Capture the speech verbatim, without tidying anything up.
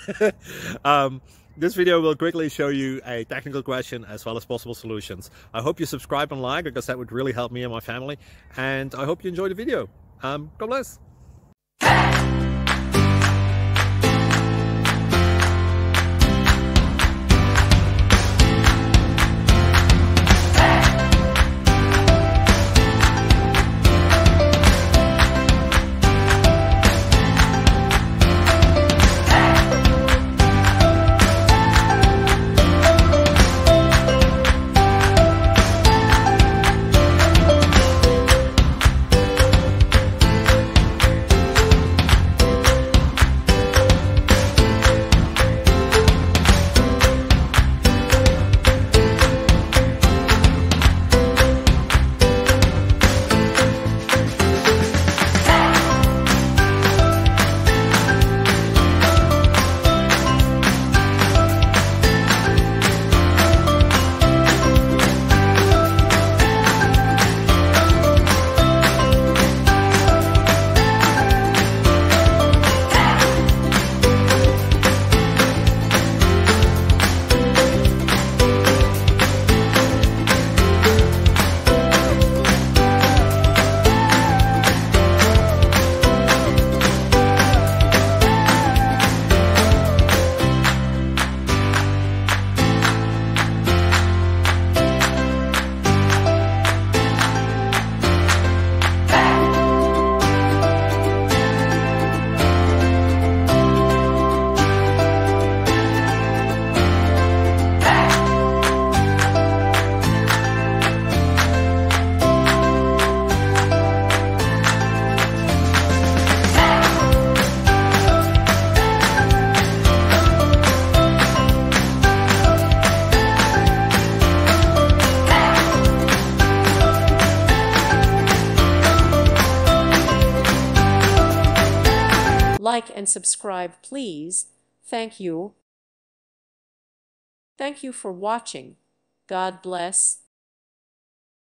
um, this video will quickly show you a technical question as well as possible solutions. I hope you subscribe and like, because that would really help me and my family. And I hope you enjoy the video. Um, God bless. Like and subscribe, please. Thank you. Thank you for watching. God bless.